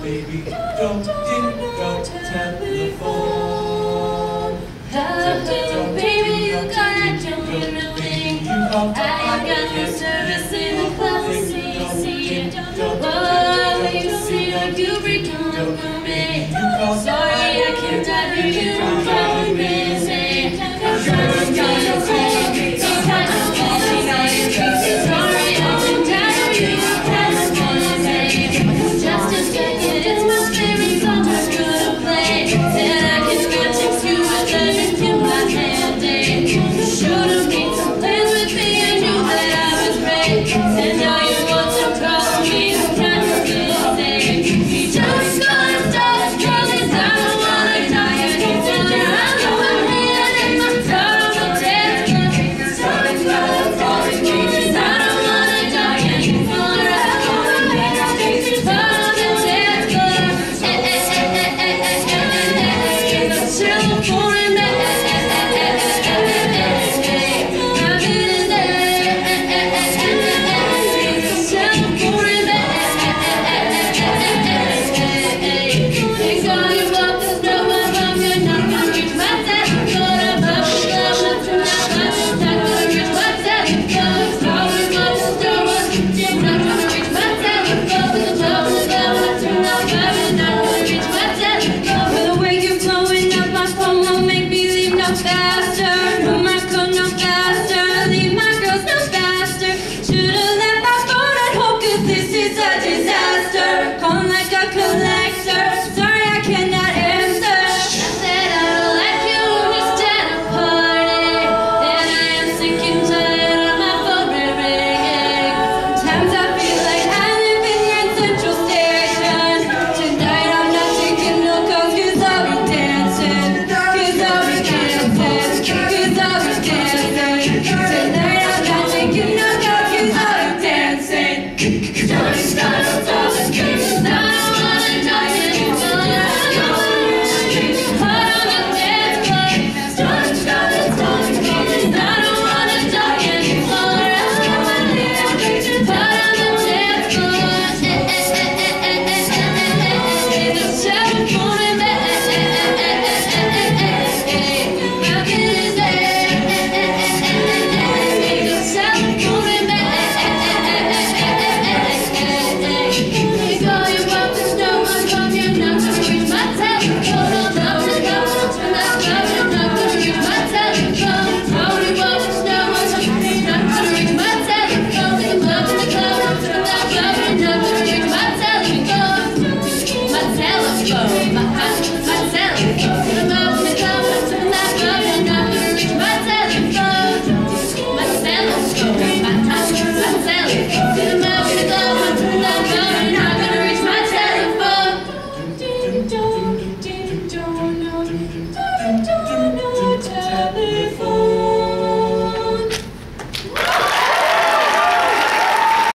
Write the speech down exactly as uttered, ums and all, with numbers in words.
baby, don't ding dong telephone. Baby, you gotta do your thing. I ain't got no service in the club. See, see, oh, you see, like you break on me. Sorry, I can't dive in you. I'm busy. I'm trying to call you crazy. Sometimes I'm falling on your feet. Sorry, I can't dive in you. That's what I'm saying. Just a second, it's my favorite song I'm gonna play. Said I can not text you with legend in my hand. Should've made some plans with me. I knew that I was right. And now you want to call me. I'm kind of busy. Just gonna stop struggling. I don't wanna die. I can't tell you how to head in my thought on the death. Starting color falling pieces. I don't wanna die. I can't fall around on my head. I think it's part of the death. Eh, eh, eh, eh, eh, eh, eh, eh, eh. The telephone and eh, eh, eh, eh, eh, eh, eh, eh. I've been there. Eh, eh, eh, eh, eh, eh. The telephone and eh, eh, eh, eh, eh, eh, eh, eh. Thank God you walk the snow above. You're not gonna reach my telephone above. Love, love, love, not gonna reach my telephone. Sorry, walk the snow above. You're not gonna reach my telephone. With the love, with the love, I turn off five. You're not gonna reach my telephone. With the way you're blowing up my phone won't make me leave no faster. No, my code no faster. Leave my girls no faster. Should've left my phone at home 'cause this is a disaster. Calling like a collector. Sorry, I cannot answer. I said I don't like you, just at a party. And I am sick and tired of my phone ringing. Sometimes I feel like I live in Grand Central Station. Tonight I'm not taking no calls 'cause I'll be dancing. 'Cause I'll be dancing. 'Cause I'll be dancing. Tonight I'm not taking no calls 'cause I'll be dancing. Don't start up all the things. I don't wanna die anymore. I don't wanna be part of the dance floor. Don't start up all the things. I don't wanna die anymore. I don't wanna be part of the dance floor. Eh, eh, eh, eh, eh, eh, eh, eh, eh. The telephone and eh, eh, eh, eh, eh, eh, eh, eh, eh. My business, eh, eh, eh, eh, eh, eh, eh. The telephone and eh, eh, eh, eh, eh, eh, eh, eh, eh, eh. Thank God you walk the snow above. You're not gonna reach my telephone. I'll love to go to that club. You're not gonna reach my telephone. Sorry, walk the snow above. You're not gonna reach my telephone. There's love in the club. To that club. You're not gonna reach my telephone. My telephone. My, my, my telephone. To the love in the club. To that club. You're not gonna reach my telephone. My telephone. My, my, my telephone. To the love in the club. To that club. You're not gonna reach my telephone. Ding dong, ding dong, ding dong.